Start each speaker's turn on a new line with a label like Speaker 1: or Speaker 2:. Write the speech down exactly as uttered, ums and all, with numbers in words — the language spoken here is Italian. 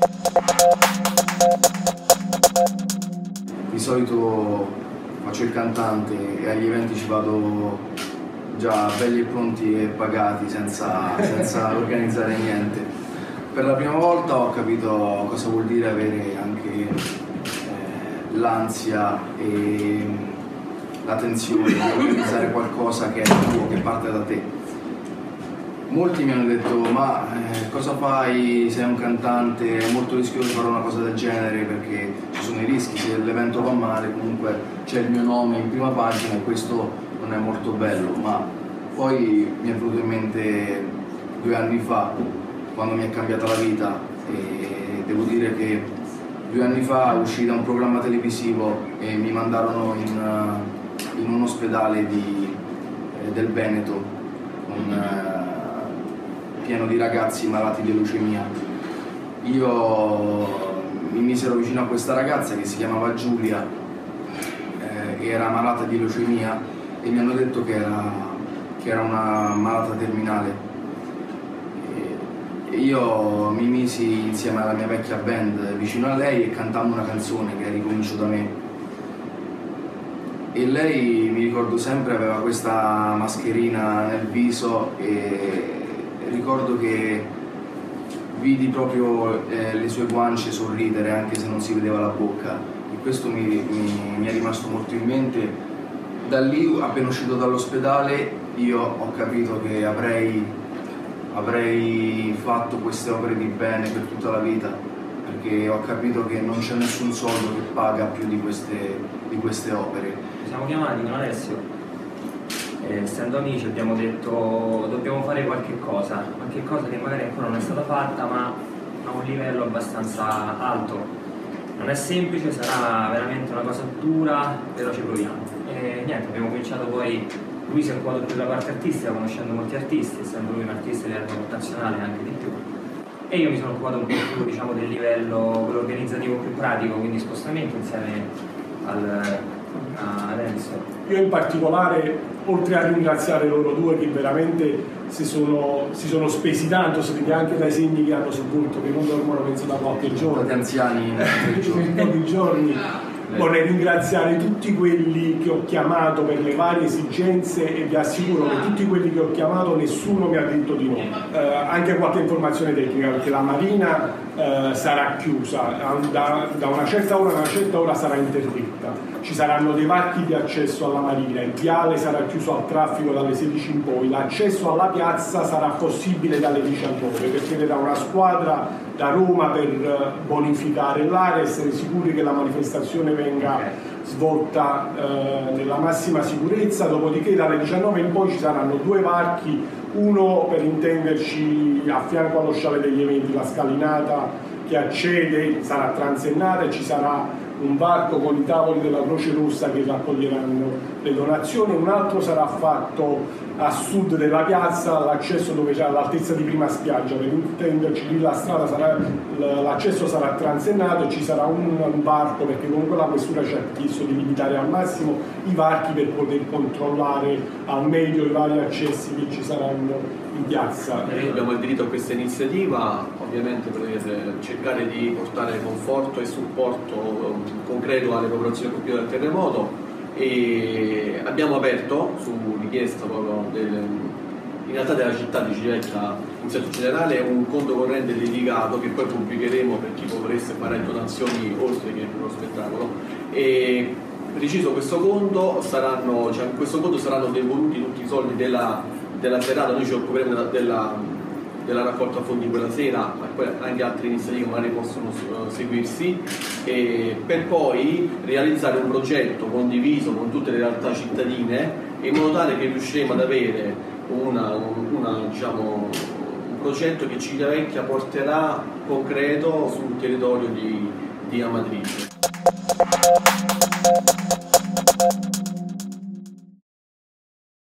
Speaker 1: Di solito faccio il cantante e agli eventi ci vado già belli e pronti e pagati senza, senza organizzare niente. Per la prima volta ho capito cosa vuol dire avere anche eh, l'ansia e la tensione di organizzare qualcosa che è tuo, che parte da te. Molti mi hanno detto: ma eh, cosa fai, sei un cantante, è molto rischioso fare una cosa del genere perché ci sono i rischi, se l'evento va male comunque c'è il mio nome in prima pagina e questo non è molto bello. Ma poi mi è venuto in mente due anni fa, quando mi è cambiata la vita, e devo dire che due anni fa uscì da un programma televisivo e mi mandarono in, in un ospedale di, eh, del Veneto, un, eh, pieno di ragazzi malati di leucemia. Io mi misero vicino a questa ragazza che si chiamava Giulia, eh, era malata di leucemia e mi hanno detto che era, che era una malata terminale. E io mi misi insieme alla mia vecchia band vicino a lei e cantammo una canzone che è Ricomincio da me. E lei, mi ricordo sempre, aveva questa mascherina nel viso e ricordo che vidi proprio eh, le sue guance sorridere anche se non si vedeva la bocca, e questo mi, mi, mi è rimasto molto in mente. Da lì, appena uscito dall'ospedale, io ho capito che avrei, avrei fatto queste opere di bene per tutta la vita, perché ho capito che non c'è nessun soldo che paga più di queste, di queste opere.
Speaker 2: Ci siamo chiamati con Alessio. Eh, essendo amici abbiamo detto dobbiamo fare qualche cosa, qualche cosa che magari ancora non è stata fatta ma a un livello abbastanza alto. Non è semplice, sarà veramente una cosa dura, però ci proviamo. E niente, abbiamo cominciato poi, lui si è occupato più della parte artistica, conoscendo molti artisti, essendo lui un artista di livello nazionale anche di più. E io mi sono occupato un po' più, diciamo, del livello organizzativo più pratico, quindi spostamento insieme al, a Renzo.
Speaker 3: Io in particolare, oltre a ringraziare loro due che veramente si sono, si sono spesi tanto, si vede anche dai segni che hanno sul volto, che non dormono penso da qualche giorno,
Speaker 1: gli anziani in
Speaker 3: pochi giorni. Vorrei ringraziare tutti quelli che ho chiamato per le varie esigenze e vi assicuro che tutti quelli che ho chiamato nessuno mi ha detto di no. Eh, anche qualche informazione tecnica, perché la marina eh, sarà chiusa, da, da una certa ora a una certa ora sarà interdetta. Ci saranno dei varchi di accesso alla marina, il viale sarà chiuso al traffico dalle sedici in poi, l'accesso alla piazza sarà possibile dalle diciannove, perché verrà una squadra da Roma per bonificare l'area e essere sicuri che la manifestazione venga svolta eh, nella massima sicurezza. Dopodiché dalle diciannove in poi ci saranno due varchi, uno per intenderci a fianco allo sciame degli eventi, la scalinata che accede sarà transennata e ci sarà un varco con i tavoli della Croce Rossa che raccoglieranno le donazioni, un altro sarà fatto a sud della piazza, all'accesso dove c'è all'altezza di Prima Spiaggia, per intenderci lì la strada sarà, l'accesso sarà transennato e ci sarà un, un varco, perché comunque la questura ci ha chiesto di limitare al massimo i varchi per poter controllare al meglio i vari accessi che ci saranno in piazza.
Speaker 4: Noi abbiamo aderito a questa iniziativa ovviamente per cercare di portare conforto e supporto concreto alle popolazioni colpite dal terremoto, e abbiamo aperto, su richiesta proprio del, in realtà della città di Civetta in senso generale, un conto corrente dedicato che poi pubblicheremo per chi volesse fare donazioni oltre che per lo spettacolo. E preciso, questo conto saranno, cioè in questo conto saranno devoluti tutti i soldi della, della serata. Noi ci occuperemo della, della, della raccolta fondi quella sera, ma poi anche altre iniziative magari possono uh, seguirsi, e per poi realizzare un progetto condiviso con tutte le realtà cittadine, in modo tale che riusciremo ad avere una, una, diciamo, un progetto che Civitavecchia porterà concreto sul territorio di, di Amatrice.